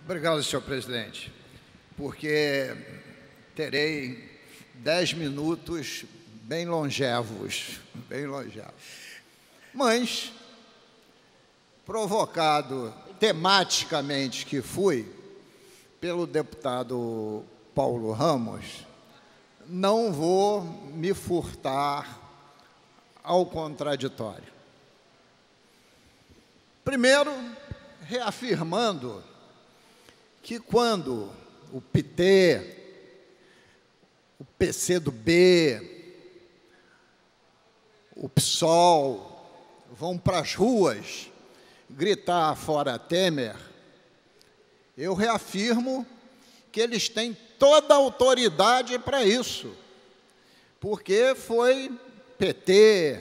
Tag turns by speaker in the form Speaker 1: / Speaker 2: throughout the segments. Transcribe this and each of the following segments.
Speaker 1: Obrigado, senhor presidente, porque terei 10 minutos bem longevos, Mas, provocado tematicamente que fui pelo deputado Paulo Ramos, não vou me furtar ao contraditório. Primeiro, reafirmando que quando o PT, o PCdoB, o PSOL vão para as ruas gritar fora Temer, eu reafirmo que eles têm toda a autoridade para isso, porque foi PT,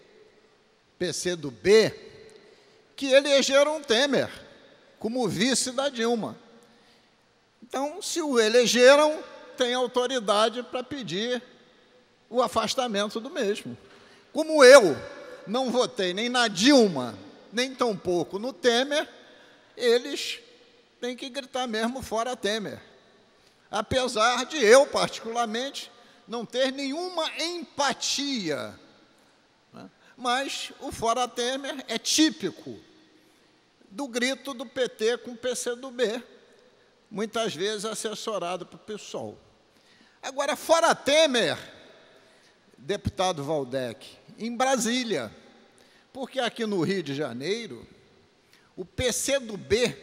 Speaker 1: PCdoB, que elegeram Temer como vice da Dilma. Então, se o elegeram, tem autoridade para pedir o afastamento do mesmo. Como eu não votei nem na Dilma, nem tampouco no Temer, eles têm que gritar mesmo fora Temer. Apesar de eu, particularmente, não ter nenhuma empatia, né? Mas o fora Temer é típico do grito do PT com o PCdoB, muitas vezes assessorado por PSOL. Agora, fora Temer, deputado Waldeck, em Brasília, porque aqui no Rio de Janeiro, o PCdoB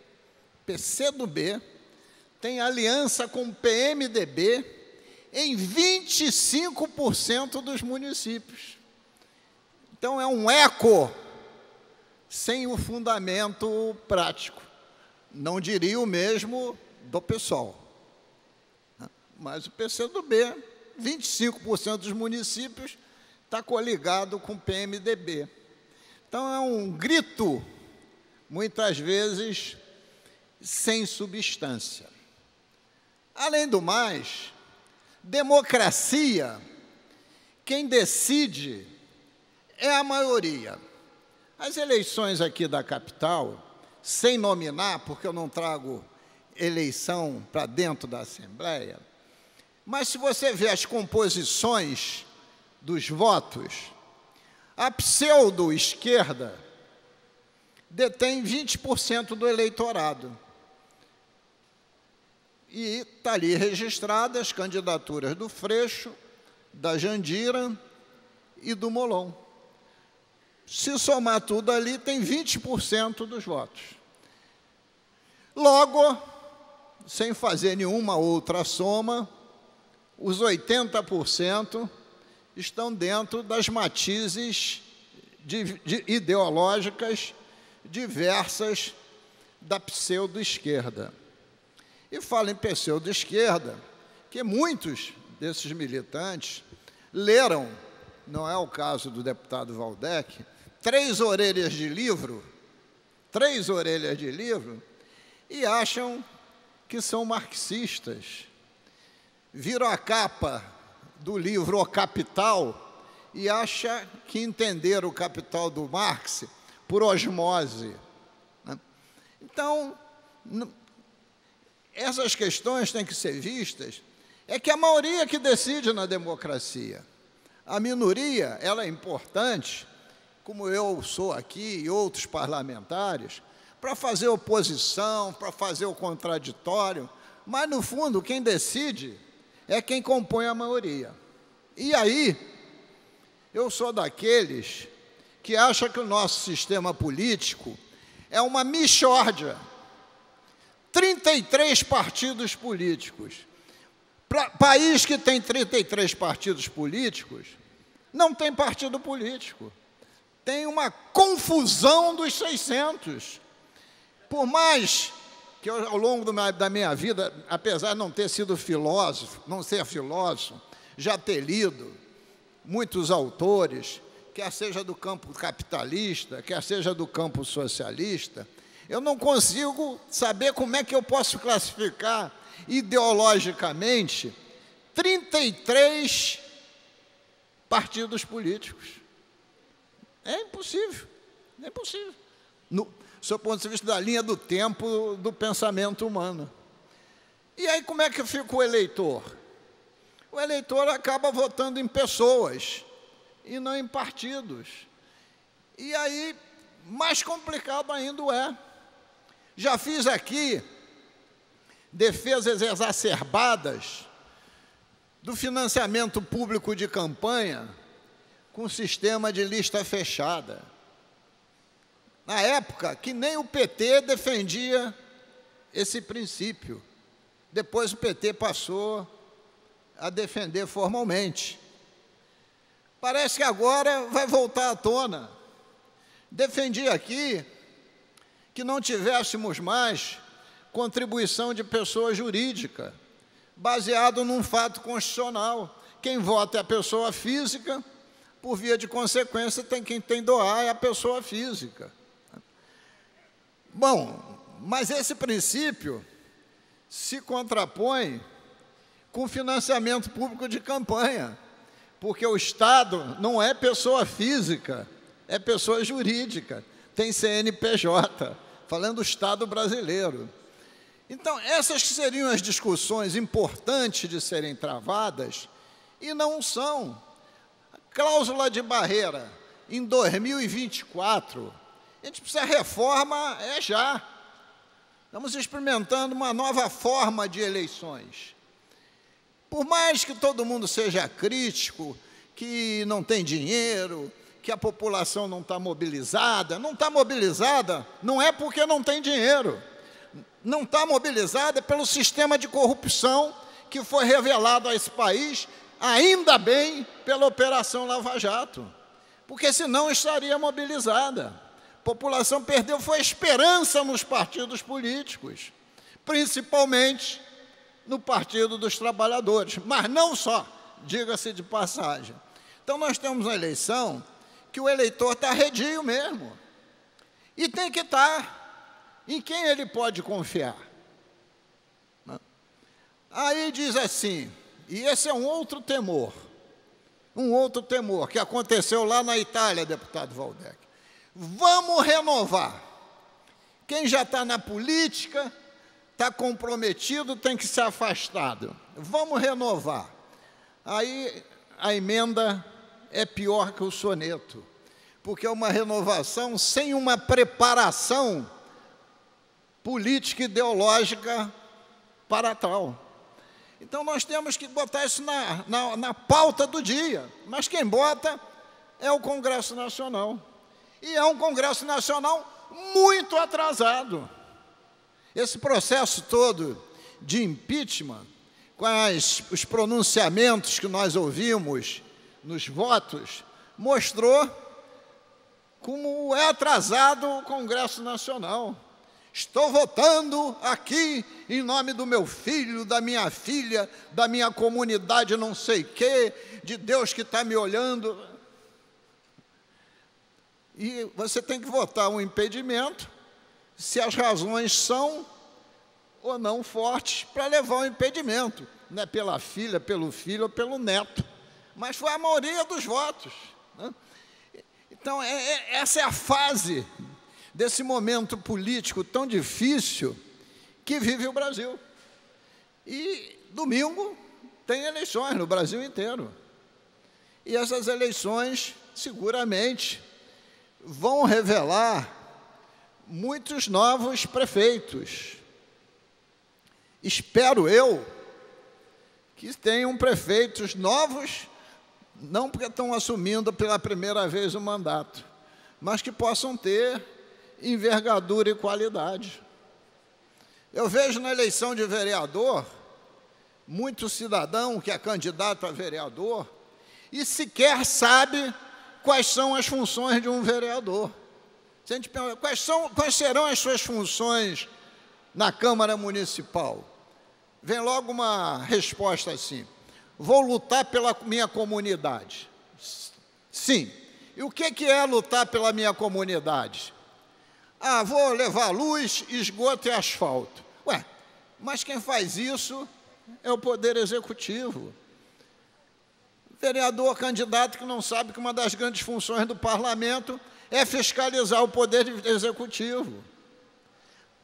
Speaker 1: tem aliança com o PMDB em 25% dos municípios. Então, é um eco sem o fundamento prático. Não diria o mesmo do PSOL. Mas o PCdoB, 25% dos municípios, está coligado com o PMDB. Então, é um grito, muitas vezes, sem substância. Além do mais, democracia, quem decide é a maioria. As eleições aqui da capital, sem nominar, porque eu não trago eleição para dentro da Assembleia, mas se você vê as composições dos votos, a pseudo-esquerda detém 20% do eleitorado. E está ali registradas as candidaturas do Freixo, da Jandira e do Molon. Se somar tudo ali, tem 20% dos votos. Logo, sem fazer nenhuma outra soma, os 80% estão dentro das matizes ideológicas diversas da pseudo-esquerda. E falo em pseudo-esquerda, que muitos desses militantes leram, não é o caso do deputado Waldeck, 3 orelhas de livro, e acham que são marxistas. Viram a capa do livro O Capital e acham que entenderam o Capital do Marx por osmose. Então, essas questões têm que ser vistas. É que a maioria que decide na democracia. A minoria, ela é importante, como eu sou aqui e outros parlamentares, para fazer oposição, para fazer o contraditório, mas, no fundo, quem decide é quem compõe a maioria. E aí, eu sou daqueles que acham que o nosso sistema político é uma mixórdia. 33 partidos políticos. País que tem 33 partidos políticos, não tem partido político. Tem uma confusão dos 600. Por mais que eu, ao longo da minha vida, apesar de não ter sido filósofo, não ser filósofo, já ter lido muitos autores, quer seja do campo capitalista, quer seja do campo socialista, eu não consigo saber como é que eu posso classificar ideologicamente 33 partidos políticos. É impossível, é impossível. sob o ponto de vista da linha do tempo do pensamento humano. E aí como é que fica o eleitor? O eleitor acaba votando em pessoas e não em partidos. E aí, mais complicado ainda é. Já fiz aqui defesas exacerbadas do financiamento público de campanha com sistema de lista fechada. Na época, que nem o PT defendia esse princípio. Depois o PT passou a defender formalmente. Parece que agora vai voltar à tona. Defendi aqui que não tivéssemos mais contribuição de pessoa jurídica, baseado num fato constitucional. Quem vota é a pessoa física, por via de consequência, quem tem doar é a pessoa física. Bom, mas esse princípio se contrapõe com financiamento público de campanha, porque o Estado não é pessoa física, é pessoa jurídica, tem CNPJ, falando do Estado brasileiro. Então, essas seriam as discussões importantes de serem travadas, e não são. A cláusula de barreira, em 2024, a gente precisa reforma já. Estamos experimentando uma nova forma de eleições. Por mais que todo mundo seja crítico, que não tem dinheiro, que a população não está mobilizada não é porque não tem dinheiro. Não está mobilizada pelo sistema de corrupção que foi revelado a esse país, ainda bem pela Operação Lava Jato, porque senão estaria mobilizada. A população perdeu foi a esperança nos partidos políticos, principalmente no Partido dos Trabalhadores, mas não só, diga-se de passagem. Então, nós temos uma eleição que o eleitor está arredio mesmo, e tem que estar. Em quem ele pode confiar? Aí diz assim, e esse é um outro temor que aconteceu lá na Itália, deputado Waldeck. Vamos renovar. Quem já está na política, está comprometido, tem que ser afastado. Vamos renovar. Aí a emenda é pior que o soneto, porque é uma renovação sem uma preparação política e ideológica para tal. Então, nós temos que botar isso na pauta do dia, mas quem bota é o Congresso Nacional. E é um Congresso Nacional muito atrasado. Esse processo todo de impeachment, com os pronunciamentos que nós ouvimos nos votos, mostrou como é atrasado o Congresso Nacional. Estou votando aqui em nome do meu filho, da minha filha, da minha comunidade não sei quê, de Deus que está me olhando. E você tem que votar um impedimento se as razões são ou não fortes para levar o impedimento. Não é pela filha, pelo filho ou pelo neto, mas foi a maioria dos votos, né? Então, essa é a fase desse momento político tão difícil que vive o Brasil. E domingo tem eleições no Brasil inteiro. E essas eleições, seguramente, vão revelar muitos novos prefeitos. Espero eu que tenham prefeitos novos, não porque estão assumindo pela primeira vez o mandato, mas que possam ter envergadura e qualidade. Eu vejo na eleição de vereador, muito cidadão que é candidato a vereador e sequer sabe quais são as funções de um vereador. Se a gente pergunta, quais serão as suas funções na Câmara Municipal? Vem logo uma resposta assim: vou lutar pela minha comunidade. Sim. E o que é lutar pela minha comunidade? Ah, vou levar luz, esgoto e asfalto. Ué, mas quem faz isso é o Poder Executivo. Vereador, candidato que não sabe que uma das grandes funções do parlamento é fiscalizar o Poder Executivo.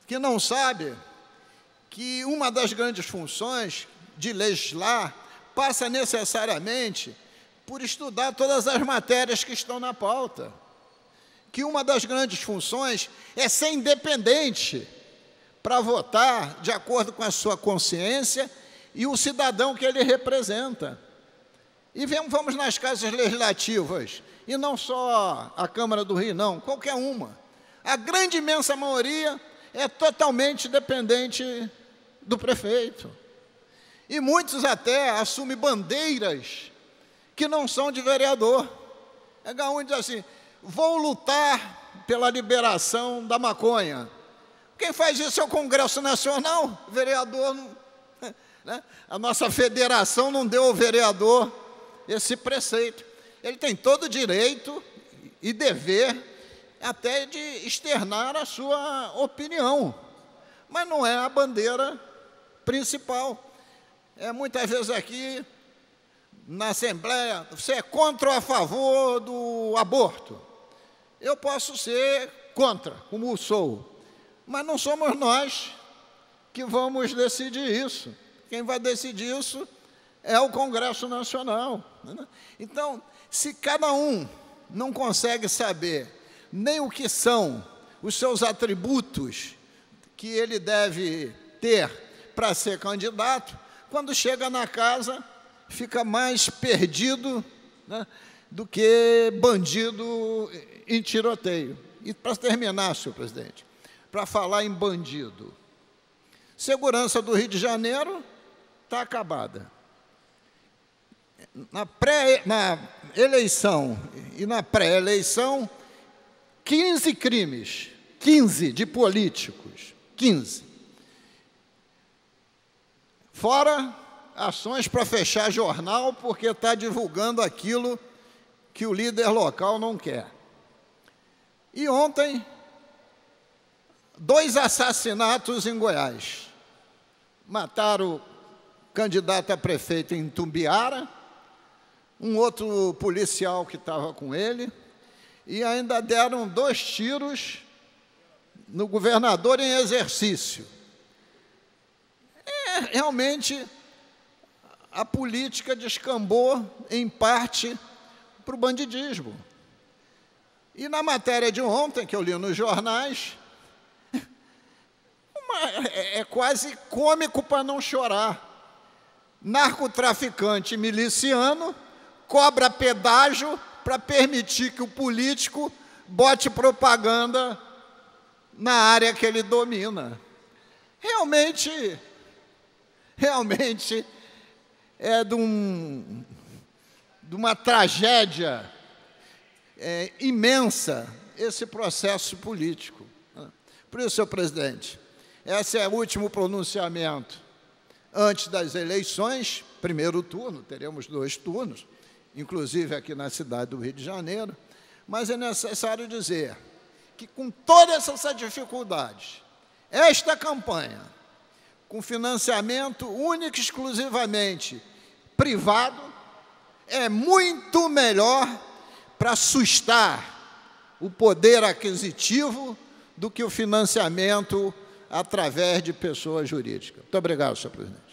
Speaker 1: que não sabe que uma das grandes funções de legislar passa necessariamente por estudar todas as matérias que estão na pauta, que uma das grandes funções é ser independente para votar de acordo com a sua consciência e o cidadão que ele representa. E vamos nas casas legislativas, e não só a Câmara do Rio, não, qualquer uma. A grande imensa maioria é totalmente dependente do prefeito. E muitos até assumem bandeiras que não são de vereador. Um diz assim: vou lutar pela liberação da maconha. Quem faz isso é o Congresso Nacional, o vereador não, né? A nossa federação não deu ao vereador esse preceito. Ele tem todo o direito e dever até de externar a sua opinião, mas não é a bandeira principal. Muitas vezes aqui, na Assembleia, você é contra ou a favor do aborto. Eu posso ser contra, como sou, mas não somos nós que vamos decidir isso. Quem vai decidir isso é o Congresso Nacional. Então, se cada um não consegue saber nem o que são os seus atributos que ele deve ter para ser candidato, quando chega na casa, fica mais perdido, né, do que bandido em tiroteio. E para terminar, senhor presidente, para falar em bandido, segurança do Rio de Janeiro está acabada. Na eleição e na pré-eleição, 15 crimes, 15 de políticos, 15. Fora ações para fechar jornal, porque está divulgando aquilo que o líder local não quer. E ontem, 2 assassinatos em Goiás. Mataram o candidato a prefeito em Itumbiara, um outro policial que estava com ele, e ainda deram 2 tiros no governador em exercício. Realmente, a política descambou, em parte, para o bandidismo. E na matéria de ontem, que eu li nos jornais, é quase cômico para não chorar. Narcotraficante miliciano cobra pedágio para permitir que o político bote propaganda na área que ele domina. Realmente é de uma tragédia imensa esse processo político. Por isso, senhor presidente, esse é o último pronunciamento antes das eleições, primeiro turno, teremos 2 turnos, inclusive aqui na cidade do Rio de Janeiro, mas é necessário dizer que, com todas essas dificuldades, esta campanha, com financiamento único e exclusivamente privado, é muito melhor para assustar o poder aquisitivo do que o financiamento através de pessoas jurídicas. Muito obrigado, senhor presidente.